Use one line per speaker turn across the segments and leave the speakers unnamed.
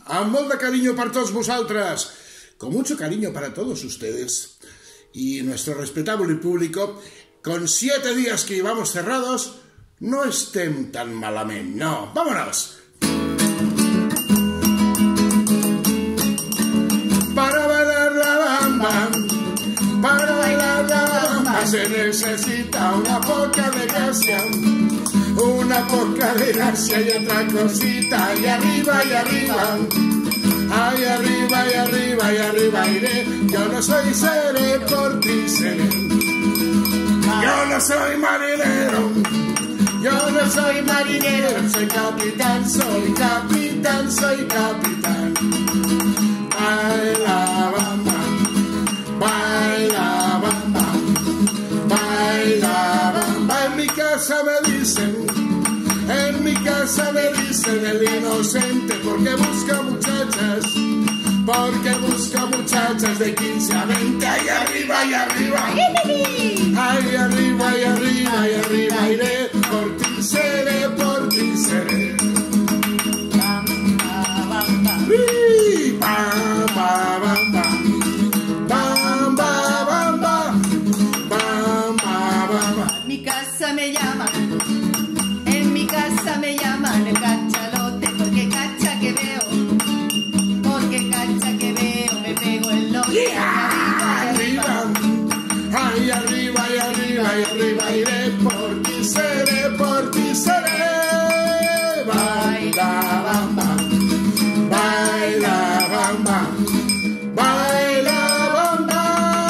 amb molt de cariño para todos vosotras, con mucho cariño para todos ustedes y nuestro respetable público, con 7 días que llevamos cerrados, no estem tan malament, no. ¡Vámonos! Para bailar la bamba, para bailar la bamba se necesita una poca de gracia y otra cosita, y arriba, ay arriba, y arriba, y arriba iré. Yo no soy seré por ti seré, yo no soy marinero, yo no soy marinero, soy capitán, soy capitán, soy capitán. Baila bamba, baila bamba, baila bamba. En mi casa me dicen el inocente porque busca muchachas de 15 a 20. Ay arriba, y arriba, ay arriba, y arriba, y arriba iré, por ti seré, por ti seré.
En mi casa me llaman el cachalote, porque cacha que veo, me pego el lote.
Arriba, ay arriba, y arriba, y arriba iré, por ti seré, por ti seré. Baila bamba, baila bamba, baila bamba.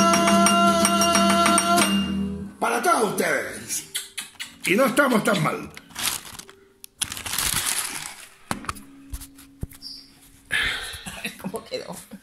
Para todos ustedes. Y no estamos tan mal.
¿Cómo quedó?